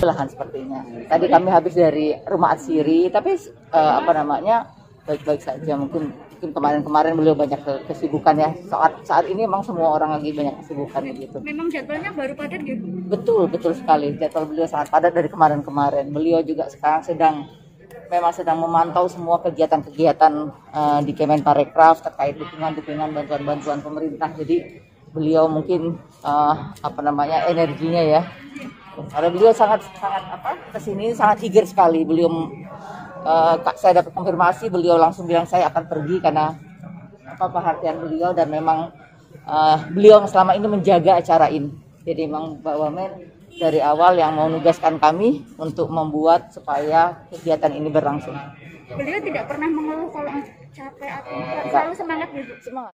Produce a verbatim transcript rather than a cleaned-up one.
permasalahan sepertinya. Tadi kami habis dari rumah Atsiri, tapi uh, apa namanya baik-baik saja. Mungkin mungkin kemarin-kemarin beliau banyak kesibukan ya. Saat saat ini emang semua orang lagi banyak kesibukan gitu. Memang jadwalnya baru padat gitu. Betul, betul sekali. Jadwal beliau sangat padat dari kemarin-kemarin. Beliau juga sekarang sedang memang sedang memantau semua kegiatan-kegiatan uh, di Kemenparekraf terkait dukungan-dukungan bantuan-bantuan pemerintah. Jadi beliau mungkin uh, apa namanya energinya ya. Karena beliau sangat sangat apa kesini sangat eager sekali. Beliau uh, saya dapat konfirmasi beliau langsung bilang saya akan pergi karena apa perhatian beliau dan memang uh, beliau selama ini menjaga acara ini. Jadi memang Mbak Wamen dari awal yang mau nugaskan kami untuk membuat supaya kegiatan ini berlangsung. Beliau tidak pernah mengeluh kalau capek atau selalu semangat gitu. Semangat.